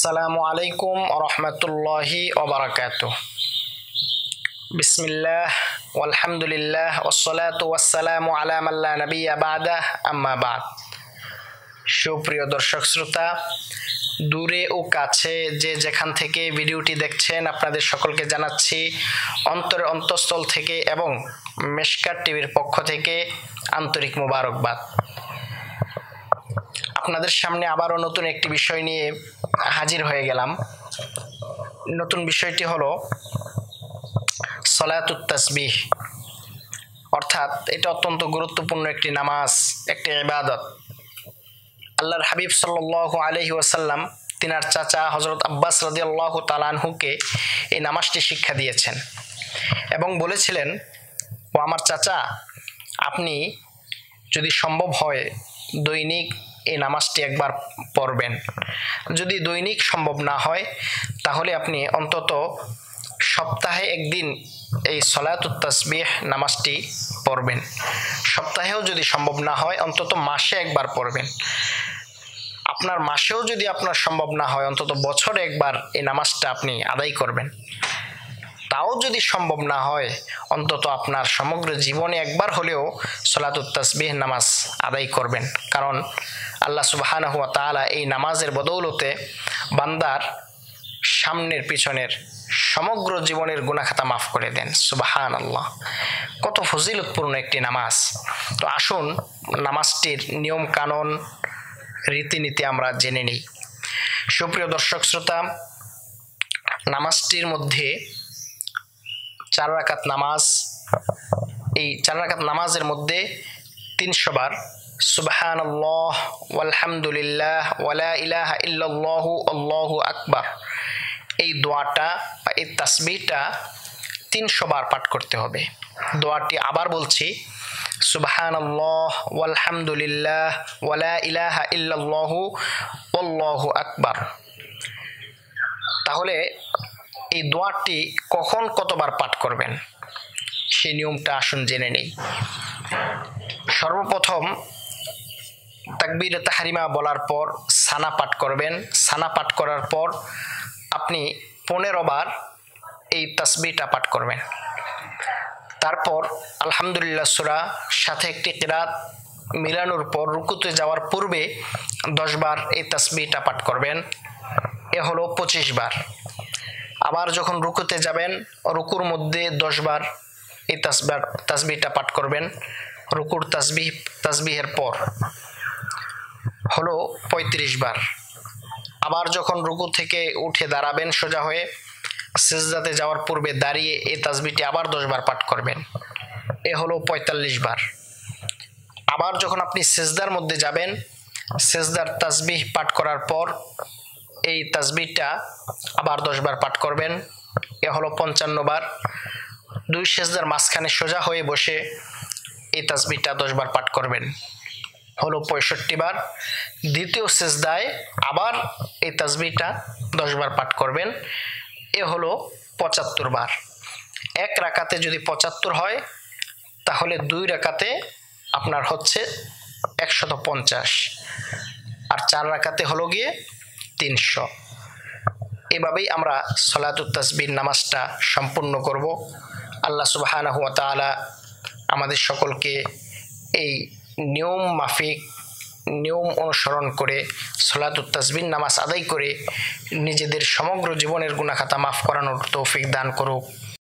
আসসালামু আলাইকুম রহমতুল্লাহি ওবারাকাতুহ। বিসমিল্লাহ আলহামদুলিল্লাহ ওয়াসসালাতু ওয়াসসালামু আলা মান লা নাবিয়্যা বা'দাহ, আম্মা বা'দ। সুপ্রিয় দর্শক শ্রোতা, দূরে ও কাছে যে যেখান থেকে ভিডিওটি দেখছেন, আপনাদের সকলকে জানাচ্ছি অন্তরের অন্তঃস্থল থেকে এবং মেশকাত টিভির পক্ষ থেকে আন্তরিক মোবারকবাদ। আপনাদের সামনে আবারও নতুন একটি বিষয় নিয়ে হাজির হয়ে গেলাম। নতুন বিষয়টি হলো সলাতুত তাসবিহ, অর্থাৎ এটা অত্যন্ত গুরুত্বপূর্ণ একটি নামাজ, একটি ইবাদত। আল্লাহর হাবিব সাল্লাল্লাহু আলাইহি ওয়াসাল্লাম তিনার চাচা হযরত আব্বাস রাদিয়াল্লাহু তাআলা আনহুকে এই নামাজটি শিক্ষা দিয়েছেন এবং বলেছিলেন, ও আমার চাচা, আপনি যদি সম্ভব হয় দৈনিক এই নামাজটি একবার পড়বেন। যদি দৈনিক সম্ভব না হয় তাহলে আপনি অন্তত সপ্তাহে একদিন এই সলাতুত তাসবিহ নামাজটি পড়বেন। সপ্তাহেও যদি সম্ভব না হয় অন্তত মাসে একবার পড়বেন। আপনার মাসেও যদি আপনার সম্ভব না হয় অন্তত বছরে একবার এই নামাজটা আপনি আদায় করবেন। তাও যদি সম্ভব না হয় অন্তত আপনার সমগ্র জীবনে একবার হলেও সলাতুত তাসবিহ নামাজ আদায় করবেন। কারণ আল্লাহ সুবহানাহু ওয়া তাআলা এই নামাজের বদৌলতে বান্দার সামনের পিছনের সমগ্র জীবনের গুনাহ খাতা মাফ করে দেন। সুবহানাল্লাহ, কত ফজিলতপূর্ণ একটি নামাজ। তো আসুন নামাজটির নিয়ম কানুন রীতিনীতি আমরা জেনে নিই। সুপ্রিয় দর্শক শ্রোতা, নামাজটির মধ্যে 4 রাকাত নামাজ। এই 4 রাকাত নামাজের মধ্যে 300 বার সুবহানাল্লাহ ওয়ালহামদুলিল্লাহ ওয়ালা ইলাহা ইল্লাল্লাহু আল্লাহু আকবার এই দোয়াটা বা এই তাসবিহটা 300 বার পাঠ করতে হবে। দোয়াটি আবার বলছি, সুবহানাল্লাহ ওয়ালহামদুলিল্লাহ ওয়ালা ইলাহা ইল্লাল্লাহু আল্লাহু আকবার। তাহলে এই দোয়াটি কখন কতবার পাঠ করবেন সেই নিয়মটা আসুন জেনে নেই। সর্বপ্রথম তাকবীরে তাহরিমা বলার পর সানা পাঠ করবেন। সানা পাঠ করার পর আপনি 15 বার এই তাসবিহটা পাঠ করবেন। তারপর আলহামদুলিল্লাহ সূরা সাথে একটি কিরাত মিলানোর পর রুকুতে যাওয়ার পূর্বে 10 বার এই তাসবিহটা পাঠ করবেন। এ হলো 25 বার। আবার যখন রুকুতে যাবেন রুকুর মধ্যে 10 বার এই তাসবিহটা পাঠ করবেন। রুকুর তাসবিহের পর হলো 35 বার। আবার যখন রুকু থেকে উঠে দাঁড়াবেন সোজা হয়ে, সিজদাতে যাওয়ার পূর্বে দাঁড়িয়ে এই তাসবিহটি আবার 10 বার পাঠ করবেন। এ হলো 45 বার। আবার যখন আপনি সিজদার মধ্যে যাবেন, সিজদার তাসবিহ পাঠ করার পর এই তাসবিহটা আবার 10 বার পাঠ করবেন। এ হলো 55 বার। 2 সিজদার মাঝখানে সোজা হয়ে বসে এই তাসবিহটা 10 বার পাঠ করবেন, হলো 65 বার। দ্বিতীয় সিজদায় আবার এই তাসবিহটা 10 বার পাঠ করবেন। এ হলো 75 বার। এক রাকাতে যদি 75 হয় তাহলে 2 রাকাতে আপনার হচ্ছে 150, আর 4 রাকাতে হলো গিয়ে 300। এভাবেই আমরা সলাতুত তাসবিহ নামাজটা সম্পূর্ণ করব। আল্লাহ সুবহানাহু ওয়া তাআলা আমাদের সকলকে এই নিয়ম মাফিক নিয়ম অনুসরণ করে সলাতুত তাসবিহ নামাজ আদায় করে নিজেদের সমগ্র জীবনের গুনাহ খাতা মাফ করানোর তৌফিক দান করুক।